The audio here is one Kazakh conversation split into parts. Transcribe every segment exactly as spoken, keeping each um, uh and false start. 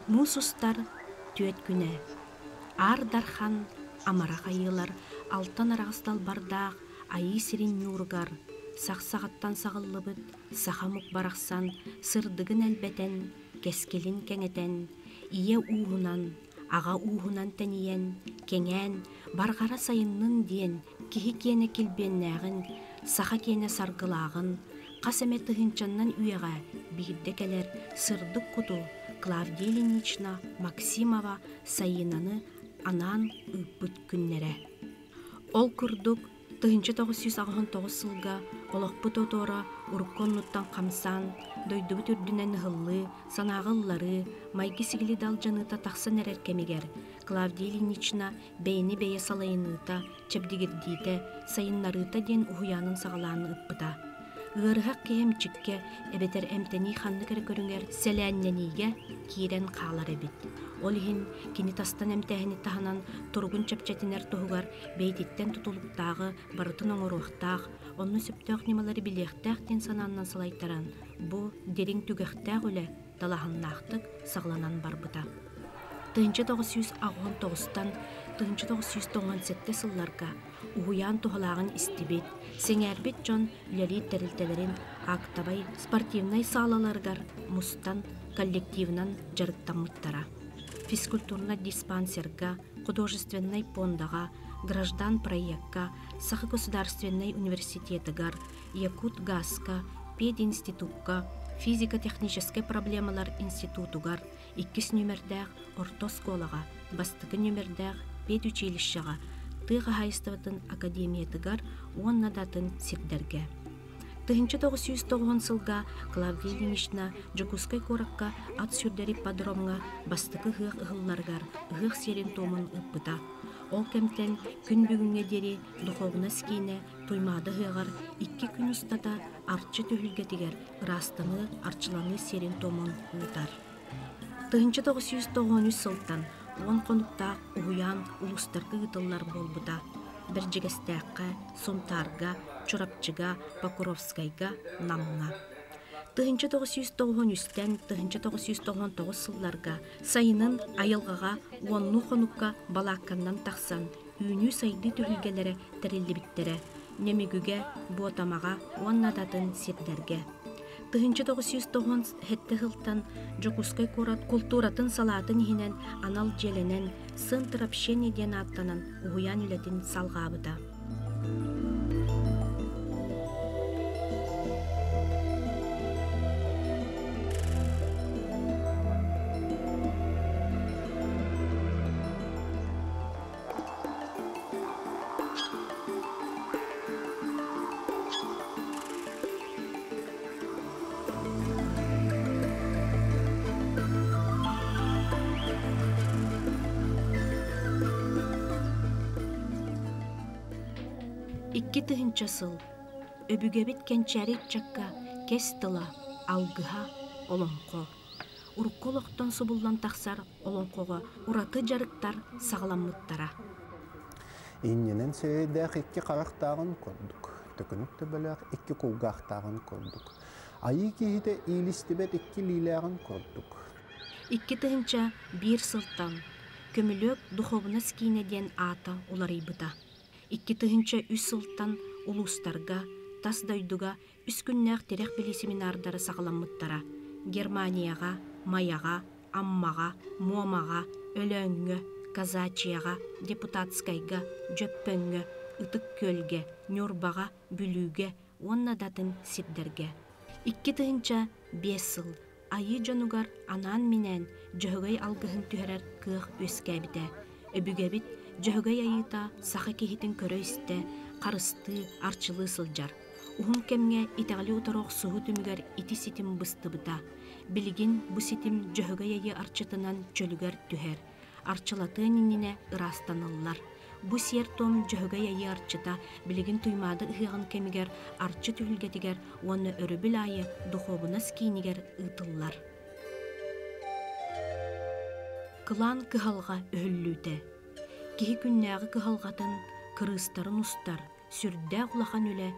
Мусустар түет күнә. Ар дархан амара қайылар, алтан арағыстал бардақ, айы сирин нюргар, сақ-сағаттан сағылыбыт, сақамық барақсан, сырдығын әлбәтен, кескелін кәңетен, ие уғынан, аға уғынан тәниен, кеңен, барғара сайынның ден, кихи кені келбеннәғін, сақа кені сарғылағын, қасаме тұхынчаннан үйеға, бейді кәлер, сырдық құту, Клавдия Ильинична Максимова сайынаны анан үппүт күннере. Ол күрдік тысяча девятьсот тоқсан тоғыз сылға олықпыт отора урукконнуттан қамсан, дойдубут үрдінен ғылы, санағыллары, майги сигили дал жаныта тақсан әрер кемегер. Клавдия Ильинична бейні бейе салайыныта, чепдигердейді, сайынларыта ден уғуянын сағаланы үппыта. Ғырғақ кеемчікке әбетер әмтені қанны кәрі көріңер сәләнненеге кейрен қалар әбет. Ол ең кені тастан әмтәхіні тағынан тұрғын чәпчәтінер тұғығар бейдеттен тұтылықтағы барытын оңыруқтақ, оны сөптіғ немалары білектәқ ден сананынан салайтаран. Бұ дерің түгіқтәқ өлі далағыннақтық сағланан барбыта. тысяча девятьсот тоқсан тоғызтан тысяча девятьсот тоқсан жеті сылларға уғуян тұғылағын істебет, сеңәрбет жон үләли тәрілтелерін ақтабай спортивнай салаларғар мұстан коллективнан жарықтамыттара. Физкультурна диспансерга, художественной пондаға, граждан проектка, Сахы государственной университетігар, Якут газка, пединститутка, физико-технический проблемалар институтугар, иккис нөмірдәғ ортосколаға, бастықы нөмірдәғ педучилищаға, тыға хайыстыватын академиятыгар уаннадатын сирдерге. тысяча девятьсот тоқсан сылға Клавдия Ильинична Жокускай коракка ат сүрдері подромға бастықы ғық ұғылларғар ғық серин томын ұппыта. Ол кәмтен күн бүгінге дері дұховына скейне тоймады ғығар икки күн ұстата артчы төхілгетігер ырастыңы арчыланы серин томын ұлтар. тысяча девятьсот тоқсан үч сылтан он қонуқтақ ұғуян ұлыстарғы ғытылар болбыта. Бір жігістәққа, Сомтарға, Чорапчыға, Покуровскайға, Намға. тысяча девятьсот тоқсан үчтен тысяча девятьсот тоқсан тоғыз сылларға сайынын айылғаға онну қонуққа балаққаннан тақсан, үйіні сайды түхілгелері тәрелі біттері, немегіге, ботамаға, оннадатын сетдерге. тысяча девятьсот тоқсан хетті ғылтан Жокускай корат культуратын салатын хинен анал желенен Центр общения ден аттанан уғуян үлетін салғабыда. Икки тыһынча сыл, өбүгебит кенчәрик чакка, кес тыла, алгыха, олонқо. Урукколоқтон субуллан тақсар олонқоға ураты жарыктар сағаламмыттара. Инненен сөйдәқ икки қарақтағын көрдік. Төкінікті бөләқ икки кулғақтағын көрдік. Айы кейді ийлістібет икки лиләғын көрдік. Икки тыһынча бир сылтан, көмілөк духовна скинеден ата уларыйбыта. Икки тыһынча үс сылтан улустарга, тас дойдуга үс күннәқ терек білі семинардары сағаламмыттара. Германияға, Маяға, Аммаға, Момаға, Өлөңгө, Казачияға, Депутатскайға, Жөппөңгө, Ытык көлге, Нюрбаға, Бүлүүге, оннадатын сирдерге. Икки тыһынча бес сыл, айы жонугар анан менен жөһөгөй алгыһын түһәрәр кыах өскәбите. Өбүгәбит жөһөгөй айыта саха кехитин көрөйсте, карысты, арчылы сылжар. Ухун кемге итәгли уторок суһу түмүгәр ити ситим быстыбыта. Билигин бу ситим жөһөгөй айы арчытынан чөлүгәр түһәр. Арчылатын иннине ырастаныллар. Бу сер том жөһөгөй айы арчыта, билигин туймады ыһыгын кемигер арчы түһүлгетигер, оны өрөбүл айы духовына скийнигер ытыллар. Кылан кыһалга өһүллүүтэ. Кихи күннәғы кыһалгатын кырыстарын устар, сүрдә кулахан үле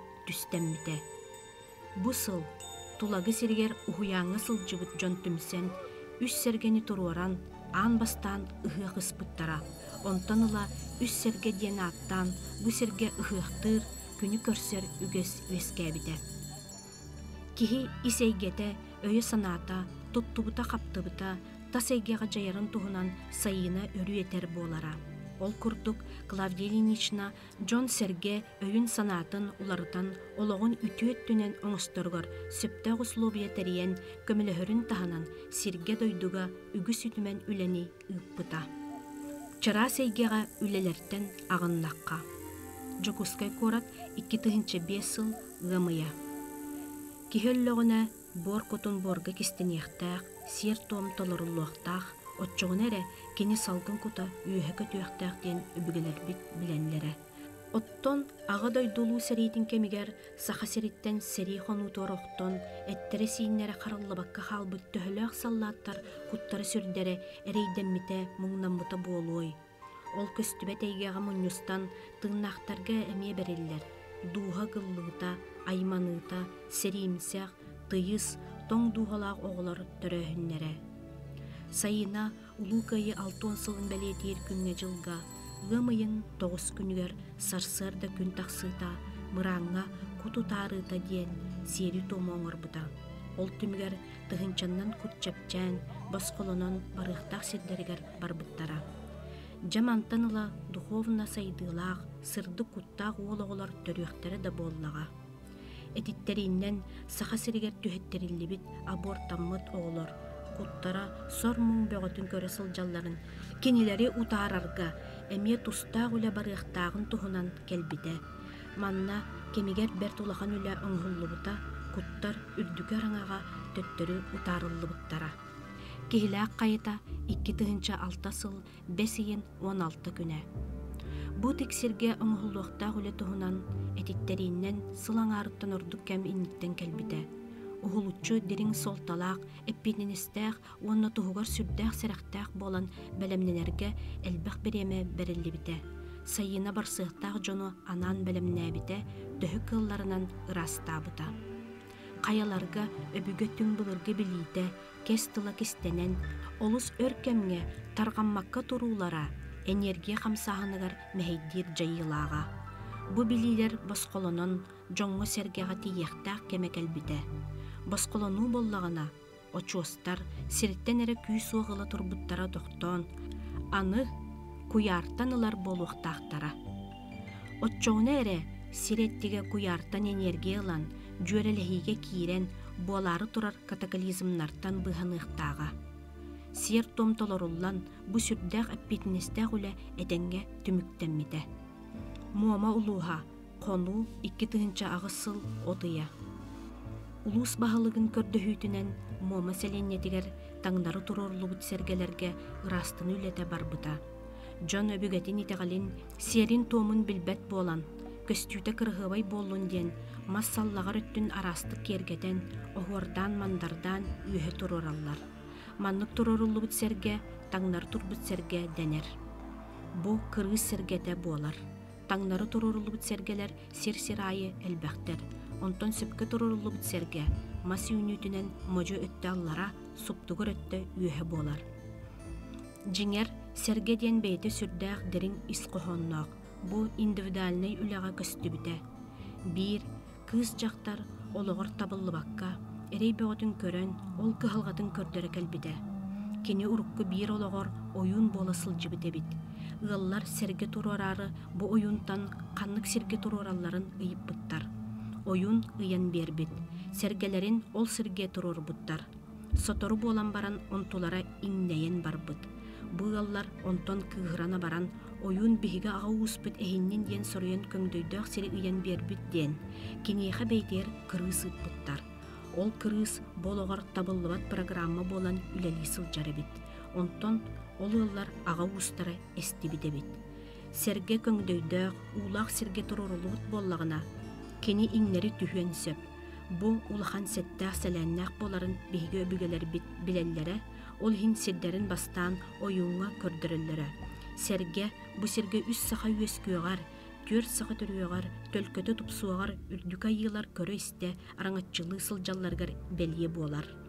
түстәммите. Бу сыл тулагы сиргер ухуяңы сылжыбыт жон түмсен, үс сергени туруаран, аан бастан ыһыах ыспыттара. Онтон ыла үс серге диэн аттан, бу серге ыһыахтыр, күнү көрсөр үгес үескәбите. Кихи исейгете, өйө санаата, туттубута хаптыбыта, тасайгеға жайарын туһунан сайына өрү етер болара. Ол курдук Клавдия Ильинична Джон Серге өйін санатын уларытан олоғын үтүөт түнен оңысторгор сөптә ғыслубия тәріен көміліхөрін таханан Серге дойдуга үгіс үтімен үлені үппыта. Чара сейгеға үлелерттен ағыннаққа. Жокускай корат икки тыһынча бес сыл ғымыя. Кихөллөғына бор котун борга кистенехтәқ, сер том толорулуақтақ, отчоғын әрі кені салгын кута үйе көтуяқтақ ден үбігілер бит біленлері. Оттон аға дойдулу сәрейтін кемігер саха сәриттен сәри хону тороқтон, әттері сейінлері қарылыбаққа қалбыт төхіліақ саллаттар құттары сүрдері әрейденміте мұңнамбыта болуой. Ол көстүбет әйгеға мұнюстан тыңнақтарға әме берелілер. Дуға ғыллығыта, айманыта, сәриімсәқ, тыйыс, тоң дуғалақ оғылар түрөһүннәре. Сайына улуу кайы алтон сылын бәлетер күнге жылға, ғымайын тоғыз күнігер сарсырда күн тақсыта, мыраңға куту тарыта ден сері томоңыр бұта. Ол түмігер тығынчаннан күт чапчан, басқолынан барықтақ сирдерігер барбыттара. Жамантаныла духовна сайдылақ, сырды куттақ олығылар төріқтері да боллаға. Этиттериннен саха сиригер түхеттериллибит абортаммыт оғылар. Куттара сор мұң бөғытын көрі сылжалларын, кенелері утарарга, әме тустақ үлі барықтағын тұхынан келбіде. Манна кемигер бәрт улахан үлі оңғыллыбыта, куттар үрдүкер аңаға төттөрі утарыллыбыттара. Кехіләк қайыта икки тыһынча алта сыл бесейін он алты күнә. Бу тексерге оңғыллуқтақ үлі тұхынан этиттериннен сылаң арыттан ордук кәм инниттен келбіде. Ухулучу дерин солталақ, эппининистәқ, онна туһугар сүрдәқ сәрәқтәқ болан бәлемненерге әлбәқ береме бәреллебіте. Сайына барсықтақ жону анан бәлемнәбіте, дөһі кылларынан ырастабыта. Қаяларға өбігі түн бұлырғы білейді, кес тыла кестенен, олыс өркемге тарғаммаққа тұрулара, энергия қамсағыныгар мәйдер жайылаға. Бу билилер басқолонын жоңғы сергеға тиектақ кемекелбіде. Басқолону боллағына, очуостар сирттен әрі күй суғылы турбуттара доқтон, аны куяртан ылар болуқтақтара. Отчоғына әрі сиреттіге куяртан энергиялан, жөреліхиге киирен болары турар катаклизмнартан бұғанықтаға. Сер том толоруллан бұ сүрдәқ әппетіністәқ үлі әденге түміктенмеді. Муама улуға, қону икки тыһынча ағысыл отыя. Улус бағылығын көрдіхүйтінен муама сәленнетігер таңдары турорлубут сергелерге ырастын үлеті барбыта. Джон өбігетін итеғалин серин томын білбәт болан, көстүйті кырғыбай болуын ден, массаллағар өттін арастық кергетен, оғырдан мандардан үйе турораллар. Маннық турорулубут серге, таңнар турбут серге денер. Бу кыргыз сергете болар. Таңнары турурулубут сергелер сер-сирайы әлбәқтер. Онтон сөпке турурулубут серге, масы үнүтінен можу өтті аллара суптугыр өтті үйе болар. Жиңер серге ден бейті сүрдәқ дерин исқохоннақ. Бу индивидуальный үліға көстүбіте. Бир, кыз жақтар олығыр табылы баққа, әрей бөғытын көрін, ол кығылғатын көрдері кәлбіде. Кені ұрыққы бир олығыр ойын болы сылжыбыте бит. Ғыллар серге турорары бу ойунтан қаннық серге турораларын ыйып бұттар. Ойун ыян бербит. Сергелерин ол серге турор бұттар. Сотору болан баран онтулара иннейен барбыт. Бу ғыллар онтон кығырана баран ойун бихиге аға успыт әхиннен ден соруен көңдөйдөк сері ыян бербит ден. Кенеха бейтер кырыс ыппыттар. Ол кырыс болоғар табыллыбат программа болан үлели сылжары бит. Онтон ол ыллар аға устары эстибиде бит. Серге көңдөйдөк, улақ серге турорулуут боллағына, кені иңнери түхен сөп. Бу улахан сеттәқ сәләннәқ боларын бейге өбігелер бит білеллері, ол хин сирдерін бастан ойуңа көрдірілері. Серге бу серге үс саха үескүйеғар, төр саха түрүйеғар, төлкөті тұпсуағар, үрдік айылар көрі істе араңатчылы сылжалларғар бәлие болар.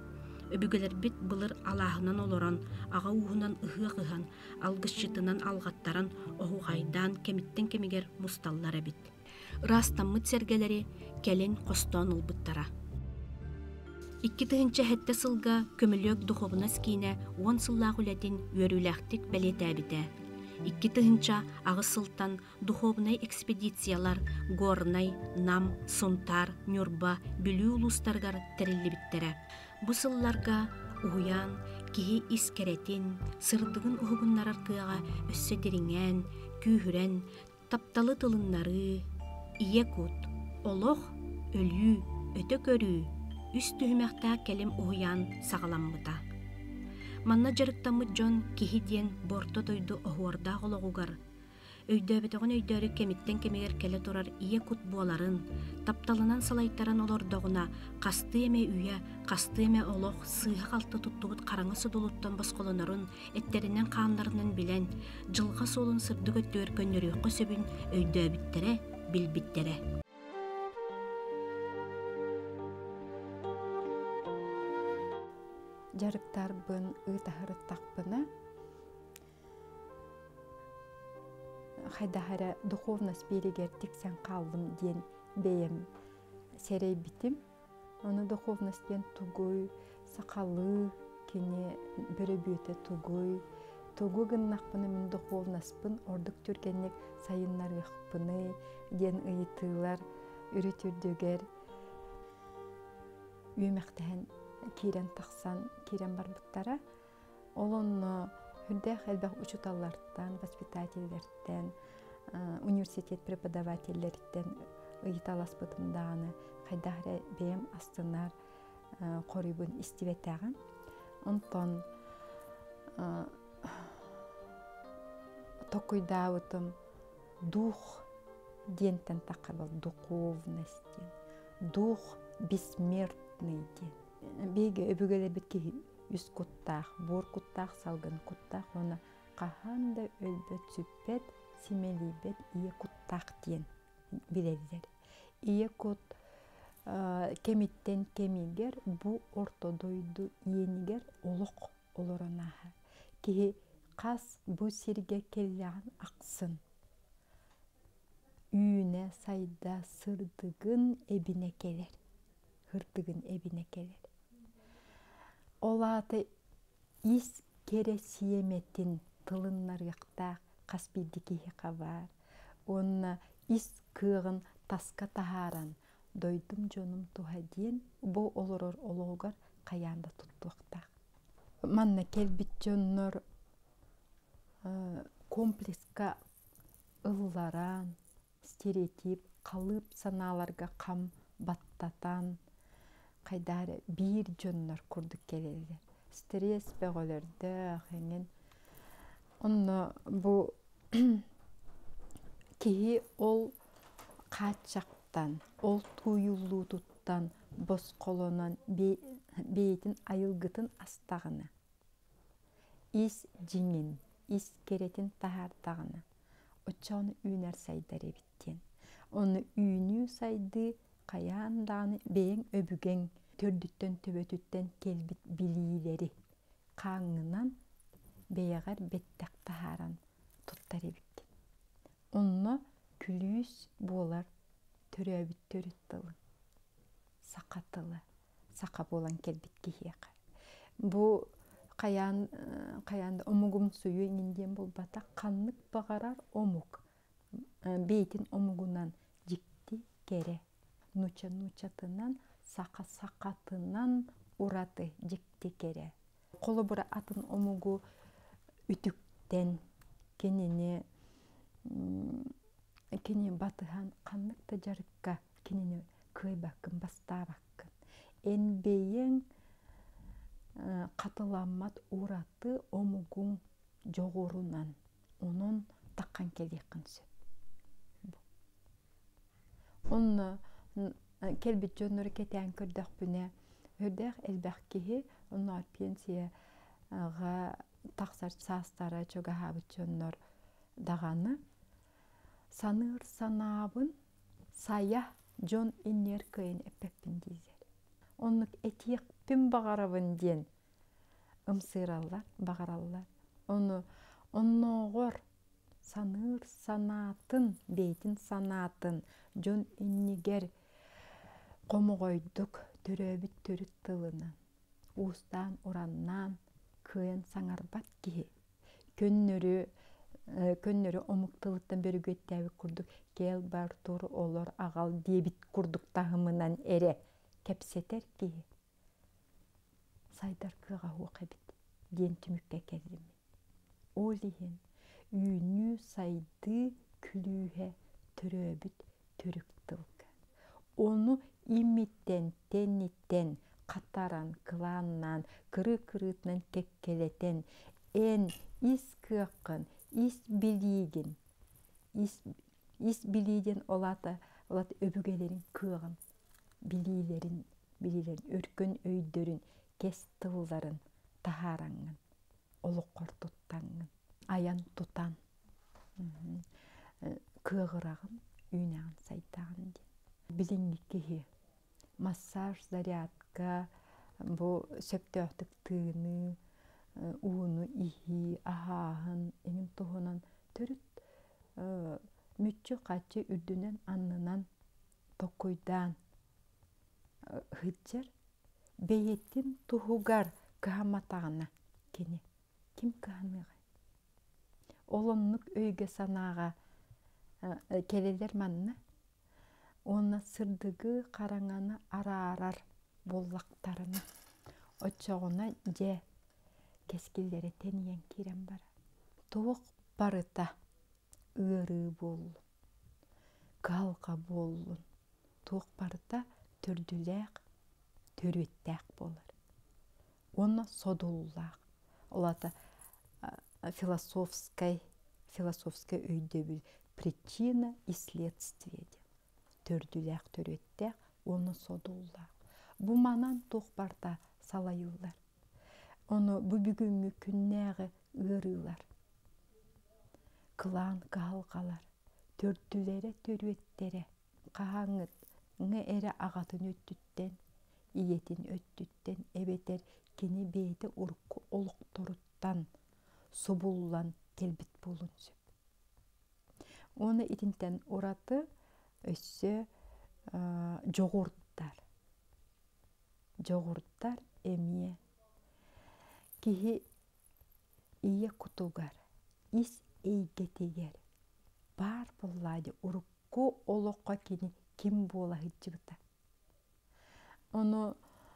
Өбүгелер бит былыр алаһынан олорон, аға уһунан ыһыа-кыһан, алгысчытынан алгаттаран, оһугайдан кемиттен кемигер мусталлара бит. Ырастаммыт сергелери келен костон ылбыттара. Икки тыһынча хетте сылга көмөлөк духовнас кийне он сыллаах үлэтин үөрүлэхтик белетээбите. Икки тыһынча агыс сылтан духовнай экспедициялар Горнай, Нам, Сунтар, Нюрба, Бүлүү улустаргар териллибиттере. Бу сылларга уһуян, киһи искеретин, сырдыгын уһугуннарар кыага өссө дириңэн, күүһүрэн, тапталы тылыннары, ие кут, олох, өлүү, өтө көрүү, үс түһүмэхтää келем уһуян сагаламмыта. Манна жарыктаммыт дьон киһи диэн борто дойду оһуордаах ологугар. Өйдөөбөтөгөн өйдөөрү кемиттен кемигер келе турар ие кут буоларын, тапталынан салайттаран олордоҕуна касты эме үйэ, касты эме олох сыыха халты туттубут караңа судулуттан басколонорун, эттеринен хаанларынан билен, жылга солун сырдык өттүөр көннөрүөххө сөбүн өйдөөбүттере, билбиттере. Жарыктарбын, ыытаһырыттахпына хайдахара духовность берегер тиксен калдым диен бейем серей битим. Оны духовность диен тугуй, сакалы, кене бөрөбүйөтө тугуй. Тугу гыннахпыны мен духовностьпын, ордук түргеннек сайыннарыхпыны диен ыйытыылар, үрүтүрдүгер. Үймектен кирен тахсан, кирен барбыттара. Олон хүрдэх элбэх учуталлардан, воспитательлерден, университет преподавательлерден ыйыталаспытымдағаны хайдахара бейем астынар корибын истибетяган. Онтон токуйдаутым дух диентен такабыл, духовностен, дух бессмертный ден. Беге өбүгелер битки үс куттах, бор куттах, салгын куттах, оны каханда өлбөт сүппет, симелибет ие куттах ден билелер. Ие кут кемиттен кемигер, бу ортодойду иенигер олок олоронаха. Ки кас бу сирге келляган аксын. Үйүнө сайда сырдыгын эбине келер. Хырдыгын эбине келер. Олаты ис кере сиеметин тылыннарыктаа каспийдики хекабар. Онна ис кыгын таска тахаран дойдум жонум тухадиен бу олорор ологар каянда туттуктак. Манна келбит жоннор комплекска ылларан, стереотип, калып санааларга кам баттатан кайдары бир жоннор курдук келелер. Стресс бөгөлөрдө хенген. Онно бу кии ол качактан, ол туюлуу туттан, босколонан бейтин айылгытын астагына. Ис жиңин, ис керетин тахардагына. Очону үйнер сайдар эбиттен. Оны үйнүү сайды каянданы бейин өбүген төрдүттен төбөтүттен келбит билилери каңынан бейгар беттек тахаран туттар эбиттен. Онно күлүүс болар төрөбүт төрүттылы, сакатылы, сака болан келбит кихиякар. Бу каян каянда омугум суyu инден болбата каннык багарар омук. Бейтин омугунан жикти кере. Нуча нучатынан, сака сакатынан ураты жикти кере. Колу бура атын омугу үтүктен кенене кене батыхан канныкта жарыкка кенене кыйбакын бастабакын. Энбейен катыламмат ураты омугун жогорунан онун таккан келекин сөп. Онны келбит жоннор кетен көрдөх бүне өрдөх элбэх кихи онна пенсияга таксар састара чога хабыт жоннор даганы саныр санабын сая жон иннер кыйын эппеппин дизер. Оннук этиек кеппин багарабын диен ымсыраллар, багараллар. Onu онногор саныр санатын, бейтин санатын, жон иннигер комогойдук төрөбүт төрүт тылынан, устан ураннан кыйын саңарбат кихи. Көннөрү көннөрү омуктылыттан бөрүгөттәбі курдук, кел бар тур олор агал дебит курдук тахымынан эре кепсетер кихи. Сайдар кыга хуакабит, ден түмүкке келдим. Олиген үйнү сайды күлүүхе төрөбүт төрүк тылка. Onu имиттен, тенниттен, катаран, кыланнан, кыры-кырытынан кеккелетен, эн ис кыаккын, ис билигин, ис билиден олата, олата өбүгелерин кыагын, билилерин, билилерин, өркөн өйдөрүн, кес тылларын тахараңын, олуккор туттаңын, аян тутан, кыагырагын, үйнагын сайдагын ден. Билинги кихи, массаж, зарядка, бу сөптөктүк тыыны, уunu ихи, ахаахын, энин тухунан төрүт мүччү качы үрдүнен аннынан токуйдан хыджар бейеттин тухугар кыхаматагына кени ким кыханыгай. Олоннук өйгө санаага келелер манна, Оны сырдыгы караңаны ара-арар боллактарына, очоғына же кескилдері тениян кирен бара. Туық барыта ыры болун, галға болун, туық барыта төрдүләк, төрөттәк болар. Оны содуллақ. Олата философскай, философскай өйді біл причина и следствие. Төрдүләк, төрөттәк, оны содуллақ. Бу манан туқ барда салайылар. Оны бу бүгүнгү күннәгы ырылар. Кылан калгалар, төрдүләре, төрөттәре, кааңыт, ңы эре агатын өттүттен, иетин өттүттен, эбетер кені бейті урку олуқторуттан, субуллан телбит болун сөп. Оны итинтен ураты өссө жоғурттар. Жоғурттар эмие кихи ие кутугар, ис эйгетигер, бар боллади урукку олоққа кини ким бола хиджибыта. Оны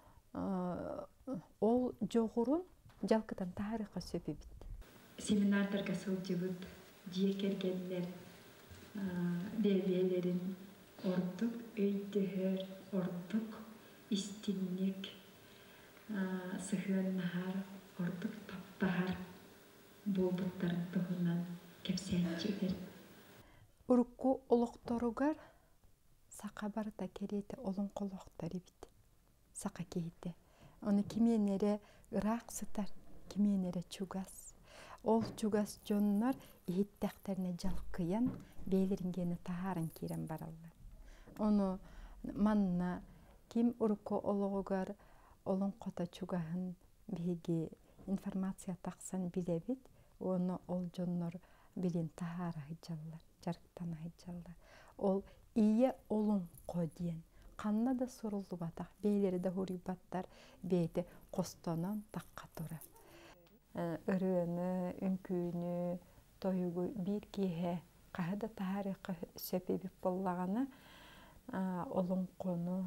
ол жоғурун жалкытан тарыха сөпебит. Семинардарга сылжыбыт, жие кергенлер, бебелерин ордук өйдөхөр, ордук истинник, сыхыаннахар, ордук таптахар болбуттарын туһунан кепсәнчилер. Урукку олоқторугар сақа барыта кереті олон қолоқтары бит. Сақа кейті. Оны кименере ырак сытар, кименере чугас. Ол чугас жоннар ихиттәқтеріне жалқыян, бейлерингені тахарын керен баралар. Оны манна ким урукку олоғугар олон қота чугахын беге информация тақсан билебит, оны ол жоннор билин тахара хиджаллар, жарықтана хиджаллар. Ол ие олон қодиен. Қанна да сұрылды батақ, бейлері да хури баттар, бейді қостонан таққа тұра. Үріні, үнкүйіні, тойығы бір кейе, қағыда тахарықы сөпебіп боллағаны, олон қону,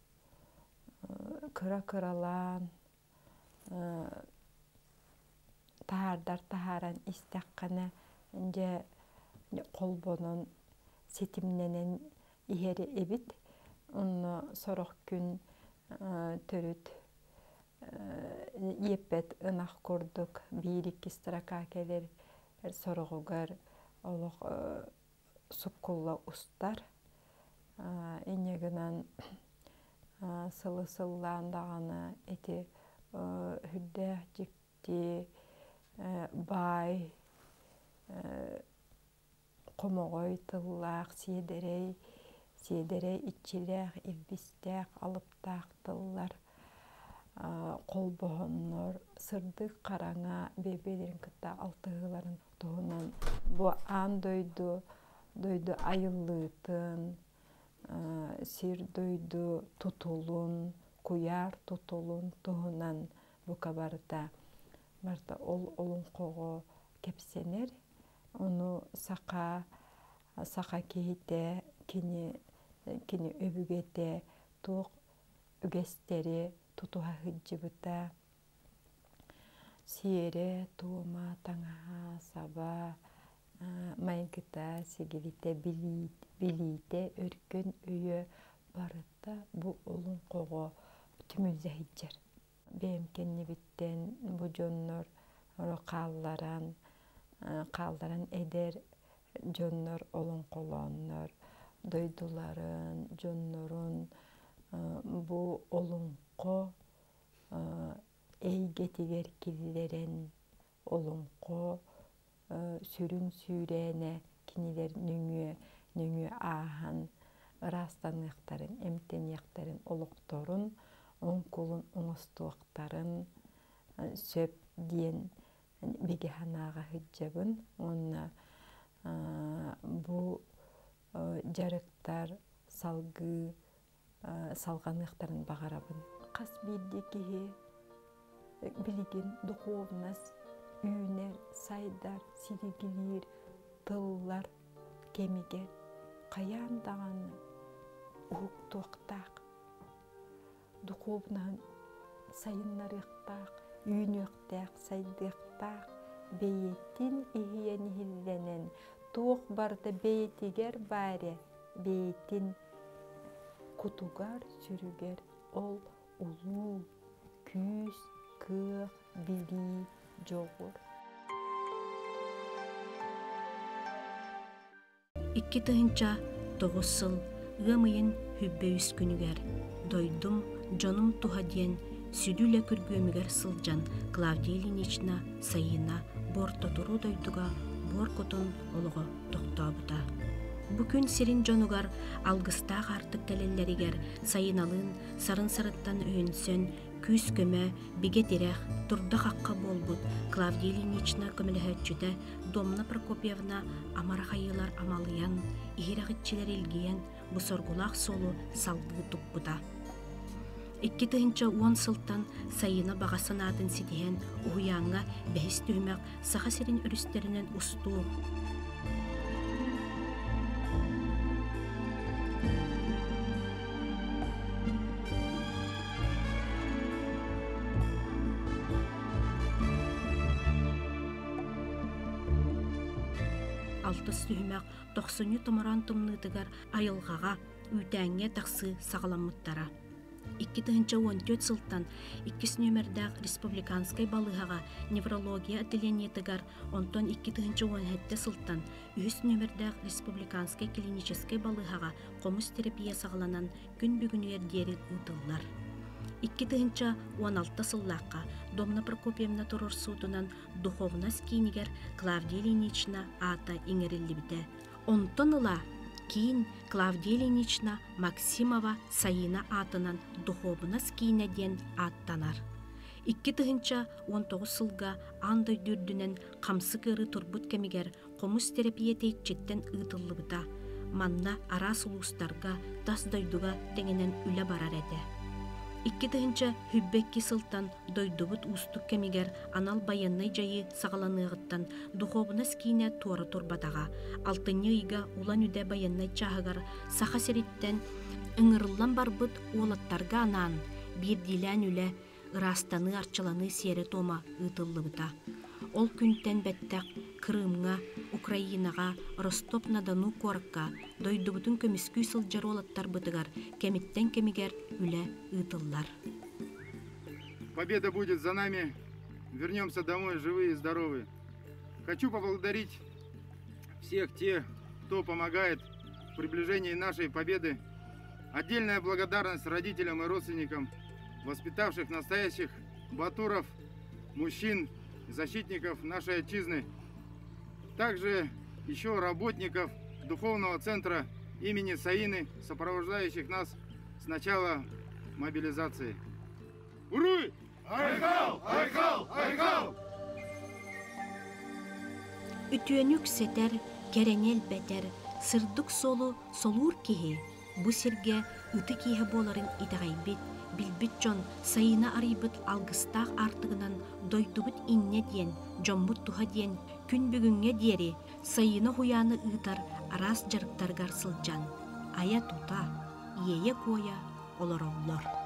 кыра-кыралан, тахардар тахаран истаққаны, же қолбонын сетімненен ихері эбит, оны сорық күн төрүт еппет ынақ көрдік, бейрикки строка келер сорығығар олық супкулла устар. Энегінен сылы-сылландағаны әте хүддәк жекте бай, қомығой тыллақ, седерей, седерей итчилек, илбистек, алыптақ тыллар. қолбоһоннор сырдык караңа бебелерин кытта алтыгыларын туһунан бу аан дойду дойду айыллыытын сир дойду тутулун куяр тутулун туһунан бука барда барда ол олуңкого кепсенер ону сака сака кейте кини кини өбүгете тук үгестери тутуха хыджыбыта сиере тума таңаха саба майгыта сегилите билите өркөн үйө барыта бу олуңкого түмүлзе хиджер бемкенни биттен бу жоннор каалларан каалдаран эдер жоннор олуңколоннор дойдуларын жоннорун бу олуңко эйгетигер килилерин олуңко сүрүн сүүрээне кинилер нүңүө нүңүө аахан ырастаныктарын эмтенияктарын олукторун оңкулун оңостуактарын сөп диен бегеханаага хыджабын онна бу жарыктар салгы салганыктарын багарабын кас бирди кихи билигин духовность үйнер сайдар сиригилир тыллар кемигер каян даганы уктуктак духовнан сайыннарыктак үйнөктак сайдыктак бейеттин ихиени хилленен туох барда бейтигер баре бейтин кутугар сүрүгер ол улуу күз кыах били жогур. Икки тыһынча тоҕус сыл ыамыйын хүббөүс күнүгер дойдум жонум туха диэн сүдүлэ күргүөмүгер сылдьан Клавдия Ильинична сайына бортотуру дойдуга боркутун олого тохтобута. Бу күн сирин жонугар алгыстаах артык телеллеригер сайыналын сарын сарыттан өөнсөн күз көмө биге тирэх турда хакка болбут Клавдия Ильинична көмөлөһөччүтэ Домна Прокопьевна амара хайылар амалыян ихирагытчилер илгиен бу соргулаах солу салгыы туппута. Икки тыһынча уон сылтан сайына багасынаатын ситиһэн уһуяаңҥа бэһис түһүмэх саха сирин өрүстеринен устуу алтыс түһүмэх тохсунню томорон тумнытыгар айылгага үүтээҥҥэ тахсы сагаламмыттара. Икки тыһынча уон төт сылтан иккис нөмердäк республиканскай балыһага неврология отделениетыгар онтон икки тыһынча уон хэтте сылтан үһүс нөмердäк республиканскай клиническай балыһага комус терапия сагаланан күн бүгүнүер диэри ытыллар. Икки тыһынча уон алта сыллаакка Домна Прокопьевна турурсуутунан духовность кинигер Клавдия Ильинична аата иңериллибите. Онтон ыла кийин Клавдия Ильинична Максимова сайына атынан духовность кийине диэн ааттанар. Икки тыһынча он тогуз сылга андай дүрдүнен камсы кыры турбут кемигер комус терапия тейитчиттен ытыллыбыта. Манна арас улустарга тас дойдуга теңенен үле барар эте. Икки тыһынча хүббекки сылтан дойдубут устук кемигер анал баяннай жайы сагаланыгыттан духовность кийине туора турбатага алтынньы ыйга улан үдэ баяннай чаһыгар саха сериттен ыҥырыллан барбыт уолаттарга анаан биирдиилээн үлэ ырастаны арчыланы сиэре тома ытыллыбыта. Ол күнтен бэттэх Крымга, Украинага, Ростов-на-Дону куоракка дойдубутун көмүскүү сылдьар уолаттар бытыгар кемиттен кемигер үлэ ытыллар. Победа будет за нами. Вернемся домой живые и здоровые. Хочу поблагодарить всех тех, кто помогает в приближении нашей победы. Отдельная благодарность родителям и родственникам, воспитавших настоящих батуров, мужчин, защитников нашей отчизны. Также еще работников Духовного центра имени Саины, сопровождающих нас с начала мобилизации. Уруй! Айкал! Айкал! Айкал! Үтүөнүк сетер, керенел бетер, сырдык солу солур киһи. Бу сирге ыты киһи боларын итагайбит, билбит жон сайына арыйбыт алгыстаах артыгынан дойдубут инне диен, жомбут туха диен, күн бүгүнгө диери, сайына хуяны ыытар арас жарыктаргар сылжан. Ая тута, иее коя, олороллор.